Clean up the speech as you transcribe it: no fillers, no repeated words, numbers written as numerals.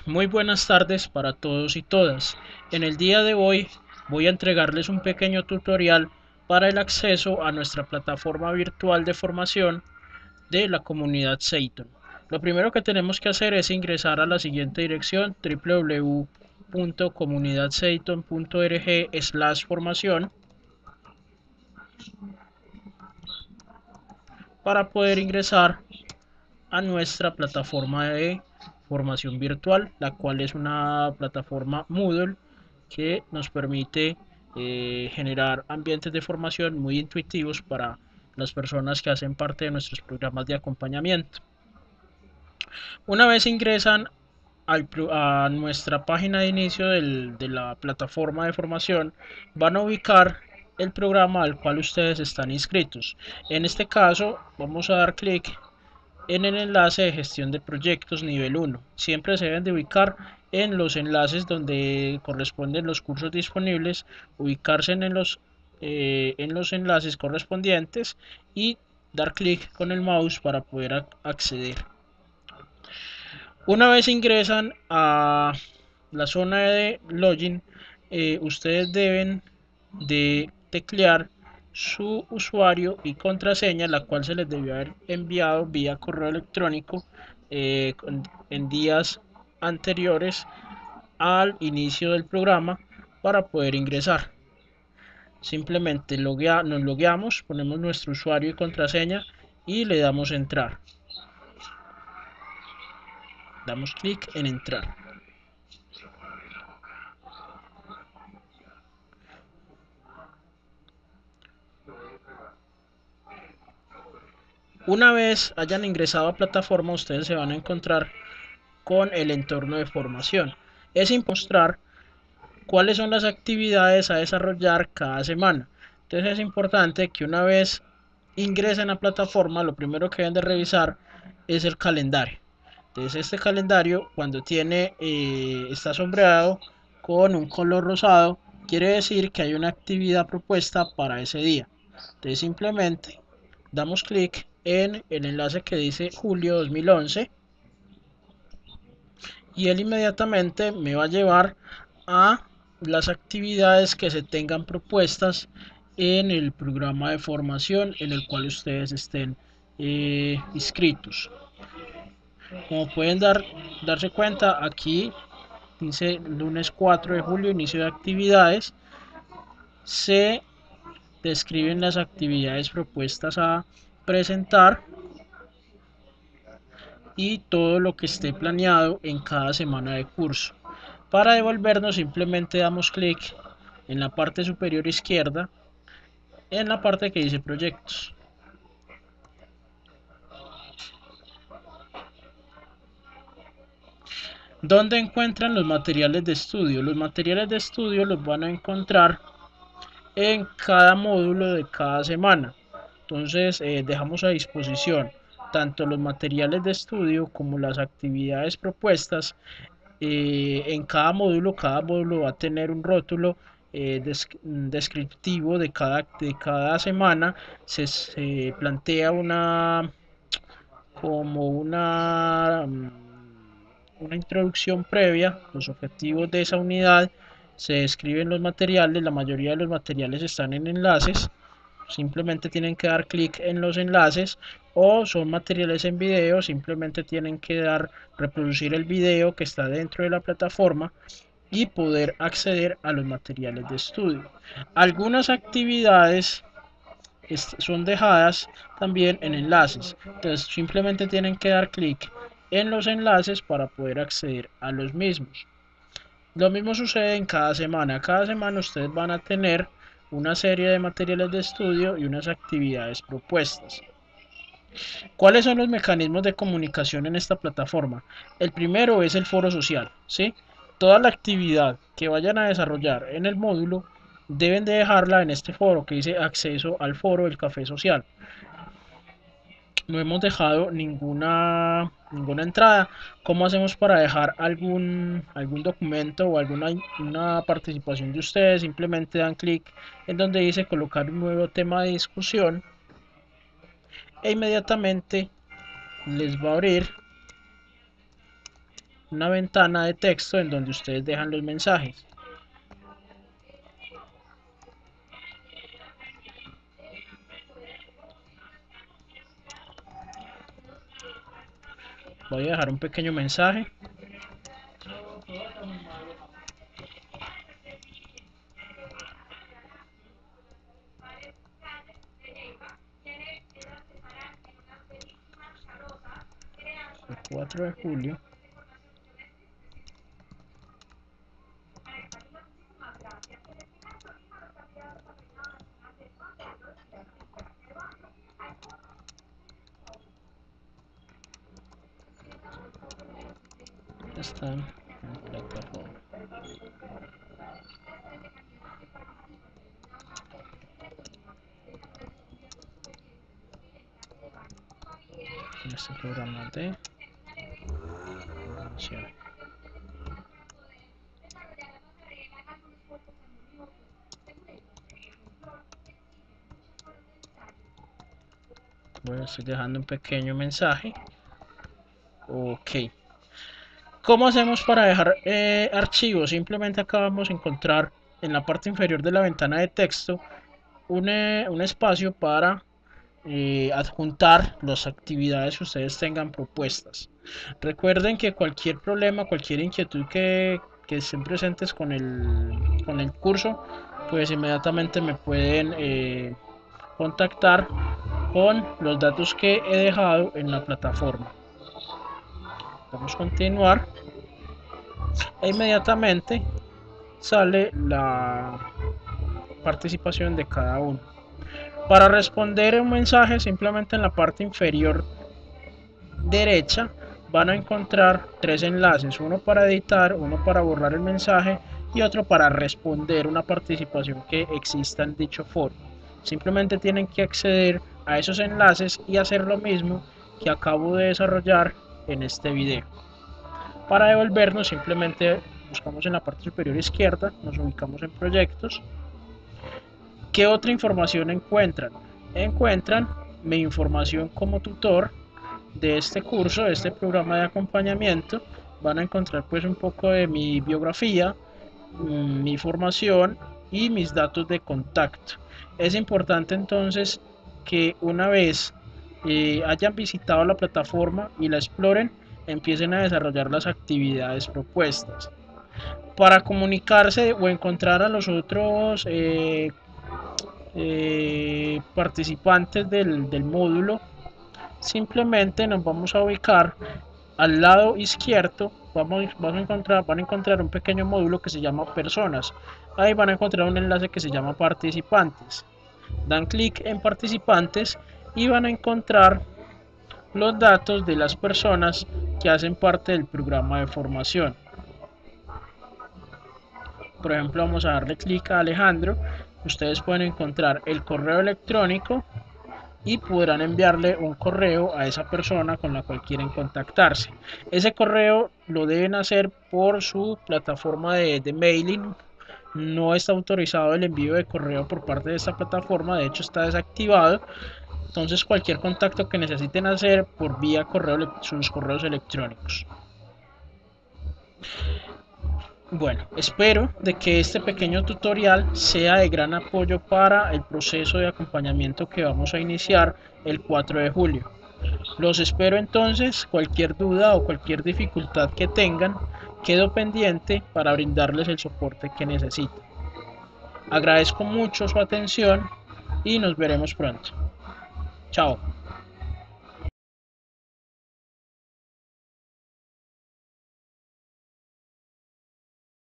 Muy buenas tardes para todos y todas. En el día de hoy voy a entregarles un pequeño tutorial para el acceso a nuestra plataforma virtual de formación de la comunidad Seiton. Lo primero que tenemos que hacer es ingresar a la siguiente dirección: www.comunidadseiton.org/formación, para poder ingresar a nuestra plataforma de formación virtual, la cual es una plataforma Moodle que nos permite generar ambientes de formación muy intuitivos para las personas que hacen parte de nuestros programas de acompañamiento. Una vez ingresan a nuestra página de inicio de la plataforma de formación, van a ubicar el programa al cual ustedes están inscritos. En este caso vamos a dar clic en el enlace de gestión de proyectos nivel 1. Siempre se deben de ubicar en los enlaces donde corresponden los cursos disponibles, ubicarse en los enlaces correspondientes y dar clic con el mouse para poder acceder. Una vez ingresan a la zona de login, ustedes deben de teclear su usuario y contraseña, la cual se les debió haber enviado vía correo electrónico eh, en días anteriores al inicio del programa para poder ingresar. Simplemente nos logueamos, ponemos nuestro usuario y contraseña y le damos entrar. Damos clic en entrar. Una vez hayan ingresado a plataforma, ustedes se van a encontrar con el entorno de formación. Es importante mostrar cuáles son las actividades a desarrollar cada semana. Entonces es importante que una vez ingresen a plataforma, lo primero que deben de revisar es el calendario. Entonces este calendario, cuando está sombreado con un color rosado, quiere decir que hay una actividad propuesta para ese día. Entonces simplemente damos clic en el enlace que dice julio 2011 y él inmediatamente me va a llevar a las actividades que se tengan propuestas en el programa de formación en el cual ustedes estén inscritos. Como pueden darse cuenta, aquí dice lunes 4 de julio, inicio de actividades. Se describen las actividades propuestas a presentar y todo lo que esté planeado en cada semana de curso. Para devolvernos simplemente damos clic en la parte superior izquierda, en la parte que dice proyectos. ¿Dónde encuentran los materiales de estudio? Los materiales de estudio los van a encontrar en cada módulo de cada semana. Entonces dejamos a disposición tanto los materiales de estudio como las actividades propuestas en cada módulo va a tener un rótulo descriptivo de cada semana. Se plantea como una introducción previa, los objetivos de esa unidad, se describen los materiales, la mayoría de los materiales están en enlaces, simplemente tienen que dar clic en los enlaces, o son materiales en video, simplemente tienen que reproducir el video que está dentro de la plataforma y poder acceder a los materiales de estudio. Algunas actividades son dejadas también en enlaces, entonces simplemente tienen que dar clic en los enlaces para poder acceder a los mismos. Lo mismo sucede en cada semana ustedes van a tener una serie de materiales de estudio y unas actividades propuestas. ¿Cuáles son los mecanismos de comunicación en esta plataforma? El primero es el foro social, ¿sí? Toda la actividad que vayan a desarrollar en el módulo deben de dejarla en este foro que dice acceso al foro del café social. No hemos dejado ninguna entrada. ¿Cómo hacemos para dejar algún documento o una participación de ustedes? Simplemente dan clic en donde dice colocar un nuevo tema de discusión e inmediatamente les va a abrir una ventana de texto en donde ustedes dejan los mensajes. Voy a dejar un pequeño mensaje. El 4 de julio. Están en la plataforma. En este programa de formación. Bueno, estoy dejando un pequeño mensaje. Ok. ¿Cómo hacemos para dejar archivos? Simplemente acá vamos a encontrar en la parte inferior de la ventana de texto un espacio para adjuntar las actividades que ustedes tengan propuestas. Recuerden que cualquier problema, cualquier inquietud que estén presentes con el curso, pues inmediatamente me pueden contactar con los datos que he dejado en la plataforma. Vamos a continuar e inmediatamente sale la participación de cada uno. Para responder un mensaje, simplemente en la parte inferior derecha van a encontrar tres enlaces: uno para editar, uno para borrar el mensaje y otro para responder una participación que exista en dicho foro. Simplemente tienen que acceder a esos enlaces y hacer lo mismo que acabo de desarrollar en este video. Para devolvernos, simplemente buscamos en la parte superior izquierda, nos ubicamos en proyectos. ¿Qué otra información encuentran? Encuentran mi información como tutor de este curso, de este programa de acompañamiento. Van a encontrar pues un poco de mi biografía, mi formación y mis datos de contacto. Es importante entonces que una vez hayan visitado la plataforma y la exploren, empiecen a desarrollar las actividades propuestas. Para comunicarse o encontrar a los otros participantes del módulo, simplemente nos vamos a ubicar al lado izquierdo. Van a encontrar un pequeño módulo que se llama personas. Ahí van a encontrar un enlace que se llama participantes. Dan clic en participantes y van a encontrar los datos de las personas que hacen parte del programa de formación. Por ejemplo, vamos a darle clic a Alejandro. Ustedes pueden encontrar el correo electrónico y podrán enviarle un correo a esa persona con la cual quieren contactarse. Ese correo lo deben hacer por su plataforma de mailing. No está autorizado el envío de correo por parte de esta plataforma, de hecho está desactivado. Entonces cualquier contacto que necesiten hacer por vía correo, sus correos electrónicos. Bueno, espero de que este pequeño tutorial sea de gran apoyo para el proceso de acompañamiento que vamos a iniciar el 4 de julio. Los espero entonces. Cualquier duda o cualquier dificultad que tengan, quedo pendiente para brindarles el soporte que necesiten. Agradezco mucho su atención y nos veremos pronto. Chao.